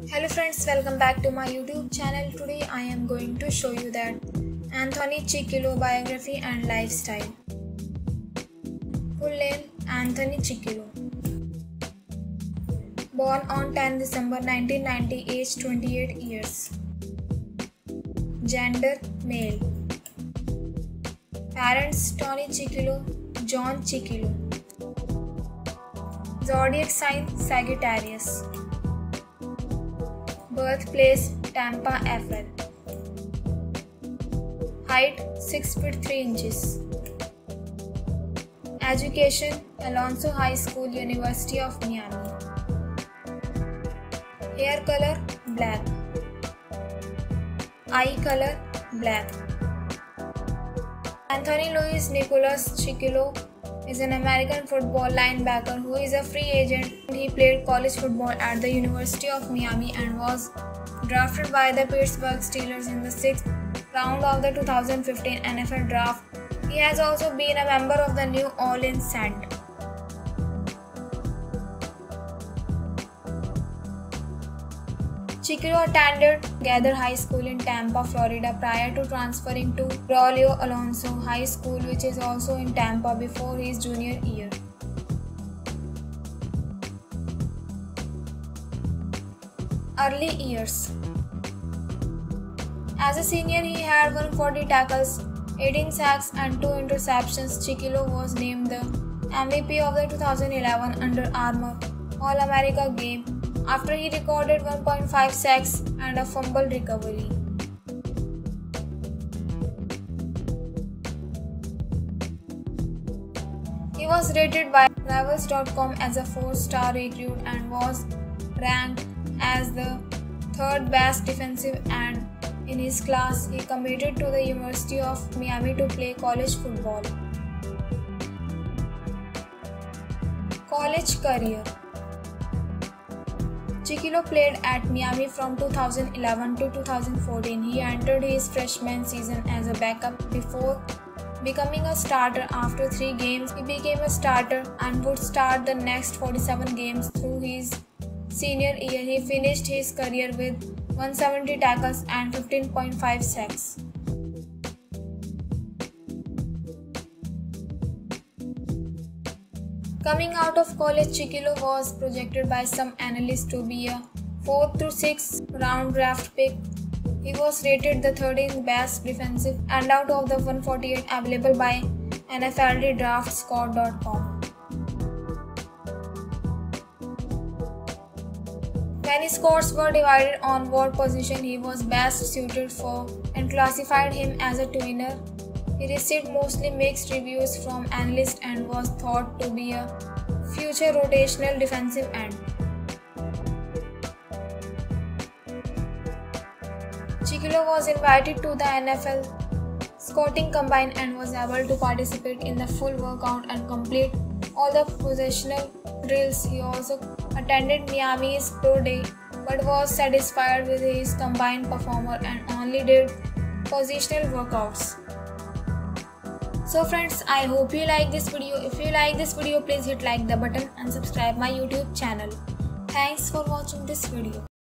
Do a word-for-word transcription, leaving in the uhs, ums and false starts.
Hello friends, welcome back to my YouTube channel. Today I am going to show you that Anthony Chickillo biography and lifestyle. Full name Anthony Chickillo. Born on tenth December nineteen ninety, age twenty-eight years. Gender male. Parents Tony Chickillo, John Chickillo. Zodiac sign Sagittarius. Birthplace Tampa, F L. Height six feet three inches. Education Alonso High School, University of Miami. Hair color black. Eye color black. Anthony Luis Nicolas Chickillo is an American football linebacker who is a free agent. He played college football at the University of Miami and was drafted by the Pittsburgh Steelers in the sixth round of the two thousand fifteen N F L Draft. He has also been a member of the New Orleans Saints. Chickillo attended Gather High School in Tampa, Florida prior to transferring to Braulio Alonso High School, which is also in Tampa, before his junior year. Early years. As a senior, he had one hundred forty tackles, eighteen sacks and two interceptions. Chickillo was named the M V P of the two thousand eleven Under Armour All-America game after he recorded one point five sacks and a fumble recovery. He was rated by Rivals dot com as a four-star recruit and was ranked as the third best defensive end in his class. He committed to the University of Miami to play college football. College career. Chickillo played at Miami from two thousand eleven to two thousand fourteen. He entered his freshman season as a backup before becoming a starter. After three games, he became a starter and would start the next forty-seven games through his senior year. He finished his career with one hundred seventy tackles and fifteen point five sacks. Coming out of college, Chickillo was projected by some analysts to be a fourth to sixth round draft pick. He was rated the thirteenth best defensive end out of the one hundred forty-eight available by N F L Draft Score dot com. When his scores were divided on what position he was best suited for and classified him as a tweener, he received mostly mixed reviews from analysts and was thought to be a future rotational defensive end. Chickillo was invited to the N F L Scouting Combine and was able to participate in the full workout and complete all the positional drills. He also attended Miami's Pro Day but was satisfied with his combined performance and only did positional workouts. So friends, I hope you like this video. If you like this video, please hit like the button and subscribe my YouTube channel. Thanks for watching this video.